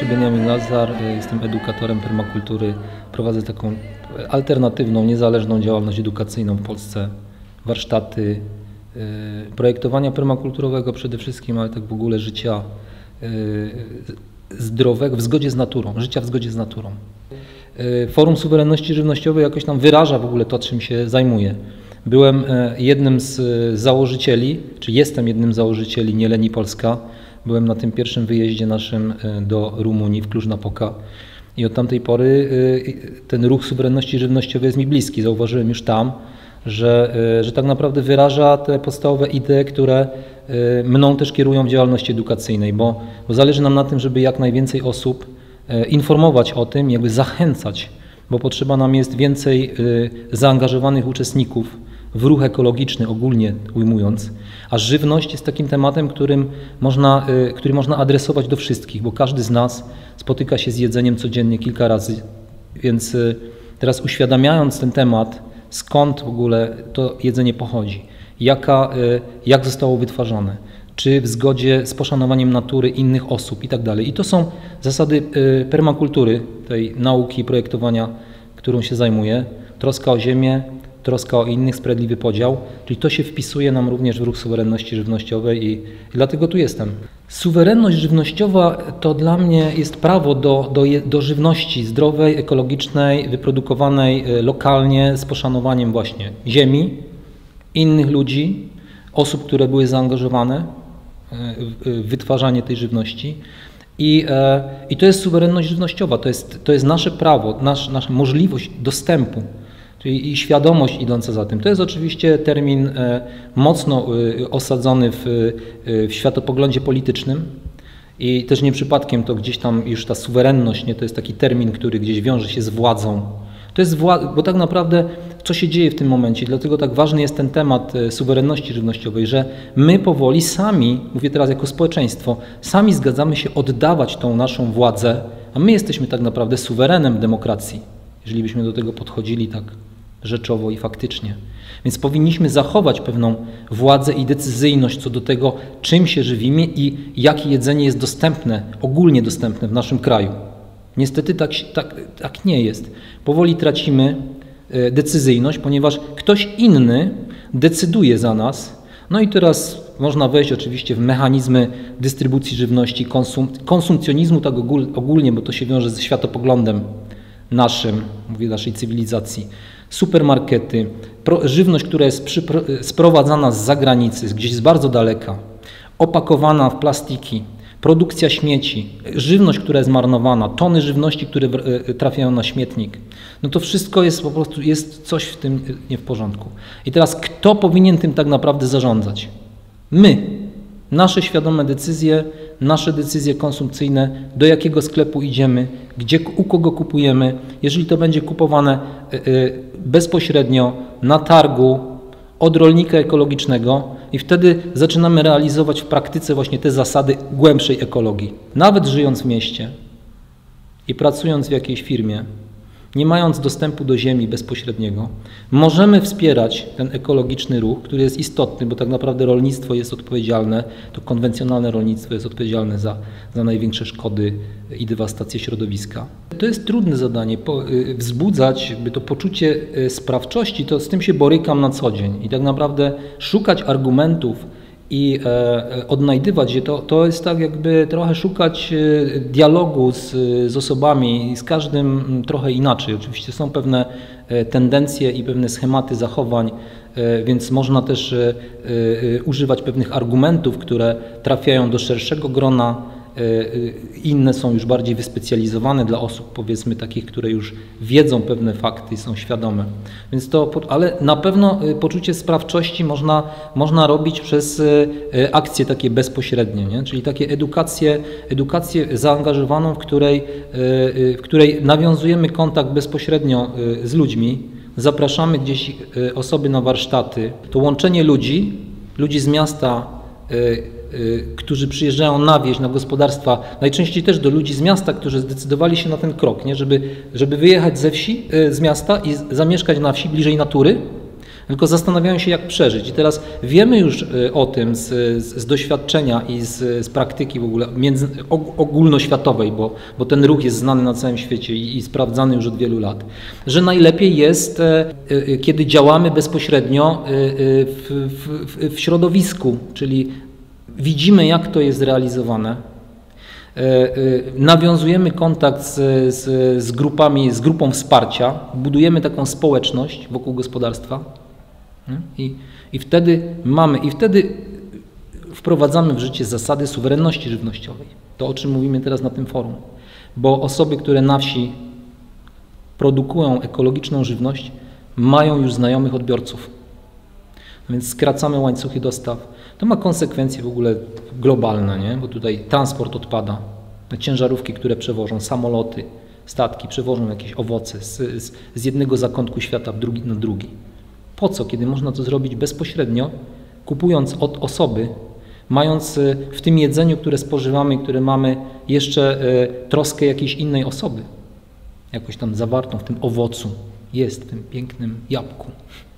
się Beniamin Lazar, jestem edukatorem permakultury. Prowadzę taką alternatywną, niezależną działalność edukacyjną w Polsce. Warsztaty projektowania permakulturowego przede wszystkim, ale tak w ogóle życia zdrowego, w zgodzie z naturą, życia w zgodzie z naturą. Forum Suwerenności Żywnościowej jakoś tam wyraża w ogóle to, czym się zajmuję. Byłem jednym z założycieli, czy jestem jednym z założycieli Nie Leni Polska. Byłem na tym pierwszym wyjeździe naszym do Rumunii, w Cluj-Napoca i od tamtej pory ten ruch suwerenności żywnościowej jest mi bliski. Zauważyłem już tam, że tak naprawdę wyraża te podstawowe idee, które mną też kierują w działalności edukacyjnej, bo zależy nam na tym, żeby jak najwięcej osób informować o tym, jakby zachęcać, bo potrzeba nam jest więcej zaangażowanych uczestników w ruch ekologiczny, ogólnie ujmując, a żywność jest takim tematem, który można adresować do wszystkich, bo każdy z nas spotyka się z jedzeniem codziennie kilka razy, więc teraz uświadamiając ten temat, skąd w ogóle to jedzenie pochodzi, jak zostało wytwarzane, czy w zgodzie z poszanowaniem natury innych osób i tak dalej. I to są zasady permakultury, tej nauki projektowania, którą się zajmuję, troska o ziemię, troska o innych, sprawiedliwy podział, czyli to się wpisuje nam również w ruch suwerenności żywnościowej i dlatego tu jestem. Suwerenność żywnościowa to dla mnie jest prawo do żywności zdrowej, ekologicznej, wyprodukowanej lokalnie z poszanowaniem właśnie ziemi, innych ludzi, osób, które były zaangażowane w wytwarzanie tej żywności. I to jest suwerenność żywnościowa, to jest nasze prawo, nasza możliwość dostępu. Czyli i świadomość idąca za tym. To jest oczywiście termin mocno osadzony w światopoglądzie politycznym i też nie przypadkiem to gdzieś tam już ta suwerenność, nie, to jest taki termin, który gdzieś wiąże się z władzą. To jest bo tak naprawdę co się dzieje w tym momencie, dlatego tak ważny jest ten temat suwerenności żywnościowej, że my powoli sami, mówię teraz jako społeczeństwo, sami zgadzamy się oddawać tą naszą władzę, a my jesteśmy tak naprawdę suwerenem demokracji, jeżeli byśmy do tego podchodzili tak rzeczowo i faktycznie. Więc powinniśmy zachować pewną władzę i decyzyjność co do tego, czym się żywimy i jakie jedzenie jest dostępne, ogólnie dostępne w naszym kraju. Niestety tak nie jest. Powoli tracimy decyzyjność, ponieważ ktoś inny decyduje za nas. No i teraz można wejść oczywiście w mechanizmy dystrybucji żywności, konsumpcjonizmu tak ogólnie, bo to się wiąże ze światopoglądem naszym, mówię naszej cywilizacji. Supermarkety, żywność, która jest sprowadzana z zagranicy, gdzieś z bardzo daleka, opakowana w plastiki, produkcja śmieci, żywność, która jest marnowana, tony żywności, które trafiają na śmietnik. No to wszystko jest po prostu, jest coś w tym nie w porządku. I teraz kto powinien tym tak naprawdę zarządzać? My. Nasze świadome decyzje, nasze decyzje konsumpcyjne, do jakiego sklepu idziemy, u kogo kupujemy, jeżeli to będzie kupowane bezpośrednio na targu od rolnika ekologicznego i wtedy zaczynamy realizować w praktyce właśnie te zasady głębszej ekologii. Nawet żyjąc w mieście i pracując w jakiejś firmie, nie mając dostępu do ziemi bezpośredniego, możemy wspierać ten ekologiczny ruch, który jest istotny, bo tak naprawdę rolnictwo jest odpowiedzialne, to konwencjonalne rolnictwo jest odpowiedzialne za największe szkody i dewastację środowiska. To jest trudne zadanie, wzbudzać to poczucie sprawczości, to z tym się borykam na co dzień i tak naprawdę szukać argumentów i odnajdywać je, to jest tak jakby trochę szukać dialogu z osobami, z każdym trochę inaczej. Oczywiście są pewne tendencje i pewne schematy zachowań, więc można też używać pewnych argumentów, które trafiają do szerszego grona. Inne są już bardziej wyspecjalizowane dla osób, powiedzmy takich, które już wiedzą pewne fakty, są świadome. Więc ale na pewno poczucie sprawczości można robić przez akcje takie bezpośrednie, nie? Czyli takie edukację zaangażowaną, w której nawiązujemy kontakt bezpośrednio z ludźmi, zapraszamy gdzieś osoby na warsztaty. To łączenie ludzi z miasta, którzy przyjeżdżają na wieś, na gospodarstwa, najczęściej też do ludzi z miasta, którzy zdecydowali się na ten krok, nie? Żeby wyjechać ze wsi, z miasta i zamieszkać na wsi bliżej natury, tylko zastanawiają się, jak przeżyć. I teraz wiemy już o tym z doświadczenia i z praktyki w ogóle ogólnoświatowej, bo ten ruch jest znany na całym świecie i sprawdzany już od wielu lat, że najlepiej jest, kiedy działamy bezpośrednio w środowisku, czyli widzimy, jak to jest realizowane, nawiązujemy kontakt z grupami, z grupą wsparcia, budujemy taką społeczność wokół gospodarstwa i wtedy wprowadzamy w życie zasady suwerenności żywnościowej. To, o czym mówimy teraz na tym forum. Bo osoby, które na wsi produkują ekologiczną żywność, mają już znajomych odbiorców. Więc skracamy łańcuchy dostaw. To ma konsekwencje w ogóle globalne, nie? Bo tutaj transport odpada. Ciężarówki, które przewożą, samoloty, statki przewożą jakieś owoce z jednego zakątku świata na drugi. Po co, kiedy można to zrobić bezpośrednio, kupując od osoby, mając w tym jedzeniu, które spożywamy, które mamy, jeszcze troskę jakiejś innej osoby, jakoś tam zawartą w tym owocu, jest w tym pięknym jabłku.